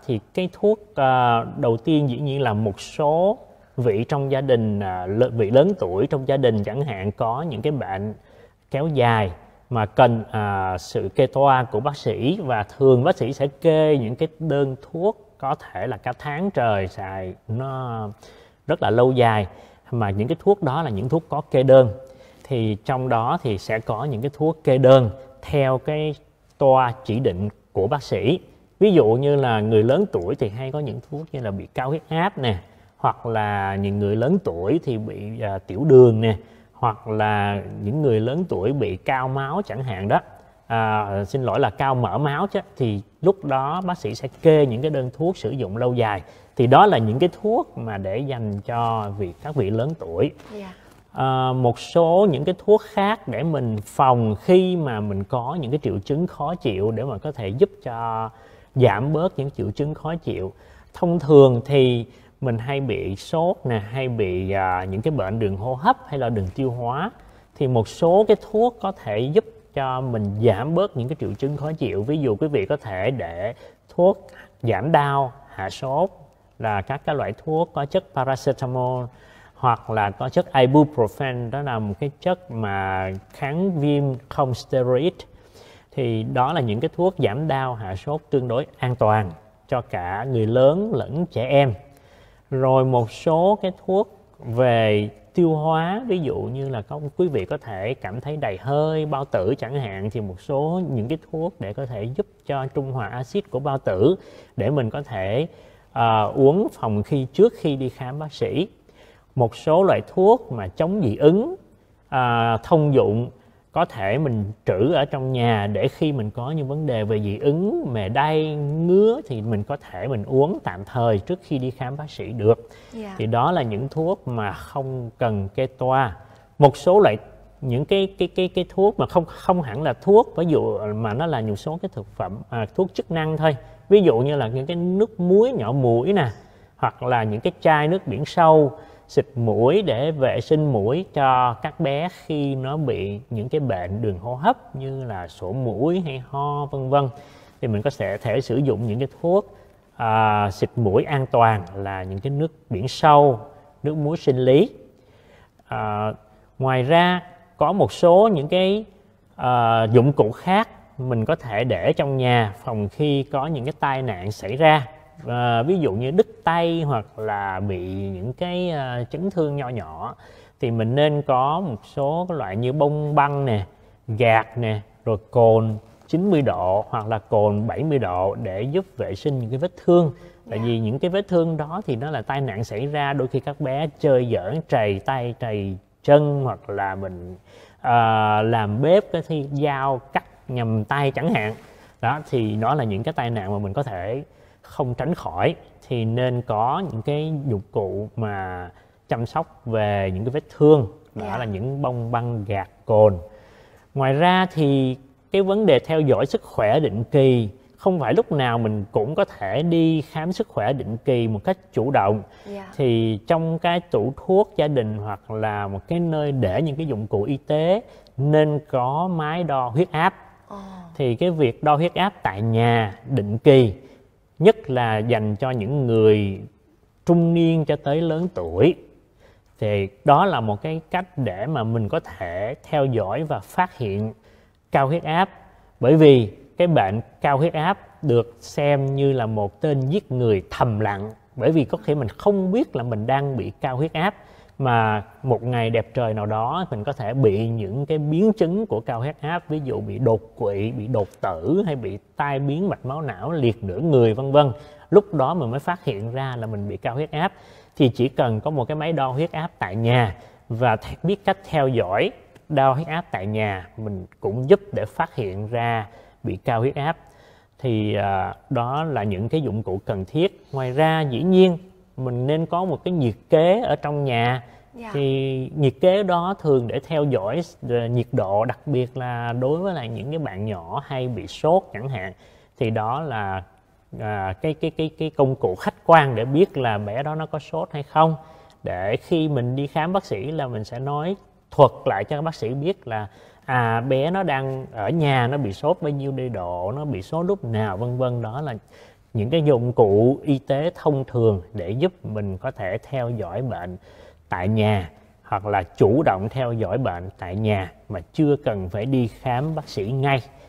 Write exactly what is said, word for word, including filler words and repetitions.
thì cái thuốc à, đầu tiên dĩ nhiên là một số vị trong gia đình, à, vị lớn tuổi trong gia đình chẳng hạn có những cái bệnh kéo dài mà cần à, sự kê toa của bác sĩ, và thường bác sĩ sẽ kê những cái đơn thuốc có thể là cả tháng trời xài nó rất là lâu dài, mà những cái thuốc đó là những thuốc có kê đơn. Thì trong đó thì sẽ có những cái thuốc kê đơn theo cái toa chỉ định của bác sĩ. Ví dụ như là người lớn tuổi thì hay có những thuốc như là bị cao huyết áp nè, hoặc là những người lớn tuổi thì bị à, tiểu đường nè, hoặc là những người lớn tuổi bị cao máu chẳng hạn đó, à, xin lỗi là cao mỡ máu chứ, thì lúc đó bác sĩ sẽ kê những cái đơn thuốc sử dụng lâu dài. Thì đó là những cái thuốc mà để dành cho vị các vị lớn tuổi. Yeah. À, một số những cái thuốc khác để mình phòng khi mà mình có những cái triệu chứng khó chịu, để mà có thể giúp cho giảm bớt những triệu chứng khó chịu. Thông thường thì mình hay bị sốt nè, hay bị à, những cái bệnh đường hô hấp hay là đường tiêu hóa, thì một số cái thuốc có thể giúp cho mình giảm bớt những cái triệu chứng khó chịu. Ví dụ quý vị có thể để thuốc giảm đau, hạ sốt là các cái loại thuốc có chất paracetamol, hoặc là có chất ibuprofen, đó là một cái chất mà kháng viêm không steroid. Thì đó là những cái thuốc giảm đau, hạ sốt tương đối an toàn cho cả người lớn lẫn trẻ em. Rồi một số cái thuốc về tiêu hóa, ví dụ như là có quý vị có thể cảm thấy đầy hơi, bao tử chẳng hạn, thì một số những cái thuốc để có thể giúp cho trung hòa axit của bao tử để mình có thể uh, uống phòng khi trước khi đi khám bác sĩ. Một số loại thuốc mà chống dị ứng à, thông dụng có thể mình trữ ở trong nhà để khi mình có những vấn đề về dị ứng, mề đay, ngứa thì mình có thể mình uống tạm thời trước khi đi khám bác sĩ được. Yeah. Thì đó là những thuốc mà không cần kê toa. Một số loại những cái cái cái cái thuốc mà không không hẳn là thuốc, ví dụ mà nó là một số cái thực phẩm à, thuốc chức năng thôi. Ví dụ như là những cái nước muối nhỏ mũi nè, hoặc là những cái chai nước biển sâu xịt mũi để vệ sinh mũi cho các bé khi nó bị những cái bệnh đường hô hấp như là sổ mũi hay ho vân vân. Thì mình có thể thể sử dụng những cái thuốc à, xịt mũi an toàn là những cái nước biển sâu, nước muối sinh lý. À, ngoài ra có một số những cái à, dụng cụ khác mình có thể để trong nhà phòng khi có những cái tai nạn xảy ra. À, ví dụ như đứt tay hoặc là bị những cái uh, chấn thương nho nhỏ, thì mình nên có một số cái loại như bông băng nè, gạt nè, rồi cồn chín mươi độ hoặc là cồn bảy mươi độ để giúp vệ sinh những cái vết thương. Tại yeah. vì những cái vết thương đó thì nó là tai nạn xảy ra, đôi khi các bé chơi giỡn trầy tay trầy chân, hoặc là mình uh, làm bếp cái thi dao cắt nhầm tay chẳng hạn. Đó thì đó là những cái tai nạn mà mình có thể không tránh khỏi, thì nên có những cái dụng cụ mà chăm sóc về những cái vết thương, đó yeah. là những bông băng gạt cồn. Ngoài ra thì cái vấn đề theo dõi sức khỏe định kỳ, không phải lúc nào mình cũng có thể đi khám sức khỏe định kỳ một cách chủ động. Yeah. Thì trong cái tủ thuốc gia đình hoặc là một cái nơi để những cái dụng cụ y tế nên có máy đo huyết áp. Oh. Thì cái việc đo huyết áp tại nhà định kỳ, nhất là dành cho những người trung niên cho tới lớn tuổi, thì đó là một cái cách để mà mình có thể theo dõi và phát hiện cao huyết áp. Bởi vì cái bệnh cao huyết áp được xem như là một tên giết người thầm lặng, bởi vì có khi mình không biết là mình đang bị cao huyết áp, mà một ngày đẹp trời nào đó mình có thể bị những cái biến chứng của cao huyết áp, ví dụ bị đột quỵ, bị đột tử hay bị tai biến mạch máu não, liệt nửa người vân vân. Lúc đó mình mới phát hiện ra là mình bị cao huyết áp. Thì chỉ cần có một cái máy đo huyết áp tại nhà và biết cách theo dõi đo huyết áp tại nhà, mình cũng giúp để phát hiện ra bị cao huyết áp. Thì à, đó là những cái dụng cụ cần thiết. Ngoài ra dĩ nhiên mình nên có một cái nhiệt kế ở trong nhà. Yeah. Thì nhiệt kế đó thường để theo dõi nhiệt độ, đặc biệt là đối với lại những cái bạn nhỏ hay bị sốt chẳng hạn, thì đó là à, cái cái cái cái công cụ khách quan để biết là bé đó nó có sốt hay không, để khi mình đi khám bác sĩ là mình sẽ nói thuật lại cho bác sĩ biết là à bé nó đang ở nhà, nó bị sốt bao nhiêu độ, nó bị sốt lúc nào vân vân. Đó là những cái dụng cụ y tế thông thường để giúp mình có thể theo dõi bệnh tại nhà, hoặc là chủ động theo dõi bệnh tại nhà mà chưa cần phải đi khám bác sĩ ngay.